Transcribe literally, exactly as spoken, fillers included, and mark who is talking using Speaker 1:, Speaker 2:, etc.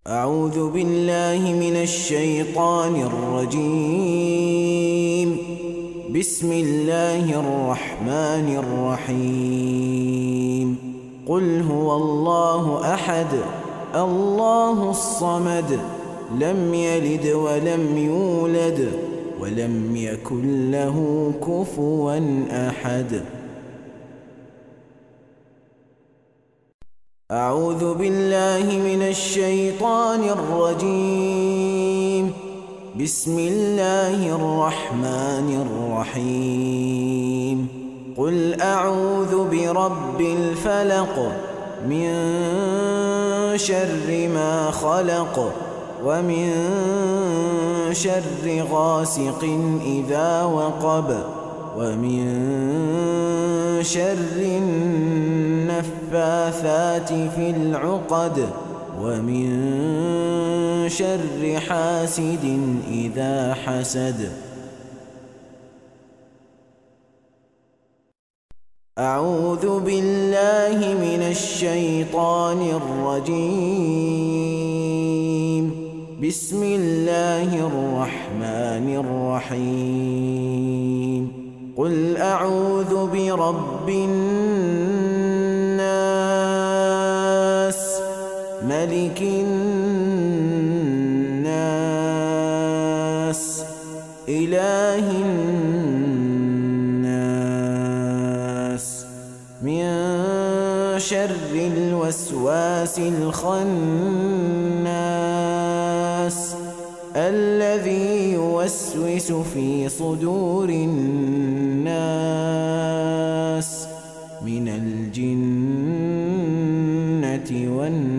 Speaker 1: أعوذ بالله من الشيطان الرجيم. بسم الله الرحمن الرحيم. قل هو الله أحد الله الصمد لم يلد ولم يولد ولم يكن له كفوا أحد. أعوذ بالله من الشيطان الرجيم. بسم الله الرحمن الرحيم. قل أعوذ برب الفلق من شر ما خلق ومن شر غاسق إذا وقب ومن شر النفاثات في العقد ومن شر حاسد إذا حسد. أعوذ بالله من الشيطان الرجيم. بسم الله الرحمن الرحيم. قل أعوذ برب الناس ملك الناس إله الناس من شر الوسواس الخناس الذي يوسوس في صدور الناس من الجنة والناس.